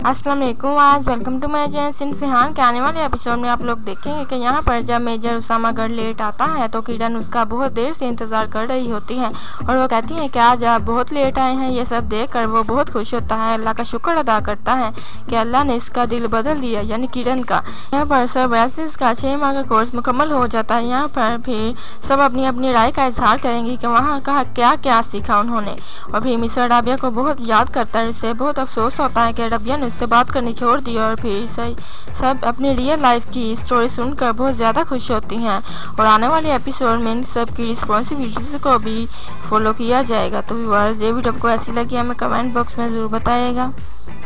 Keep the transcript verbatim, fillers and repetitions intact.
अस्सलाम वालेकुम। आज welcome to my channel Sindh फिहान के आने वाले एपिसोड में आप लोग देखेंगे कि यहाँ पर जब मेजर उसामा घर लेट आता है तो किरण उसका बहुत देर से इंतज़ार कर रही होती है और वो कहती है कि आज आप बहुत लेट आए हैं। ये सब देखकर वो बहुत खुश होता है, अल्लाह का शुक्र अदा करता है कि अल्लाह ने इसका दिल बदल दिया, यानी किरण का। यहाँ पर सब वैसे इसका छः माह का कोर्स मुकम्मल हो जाता है। यहाँ पर फिर सब अपनी अपनी राय का इजहार करेंगी कि वहाँ का क्या क्या सीखा उन्होंने। और फिर मिस्टर राबिया को बहुत याद करता है, इससे बहुत अफसोस होता है कि रबिया ने उससे बात करनी छोड़ दी। और फिर सही सब अपनी रियल लाइफ की स्टोरी सुनकर बहुत ज़्यादा खुश होती हैं और आने वाले एपिसोड में इन सब की रिस्पॉन्सिबिलिटीज़ को भी फॉलो किया जाएगा। तो व्यूअर्स, ये वीडियो आपको ऐसी लगी हमें कमेंट बॉक्स में ज़रूर बताइएगा।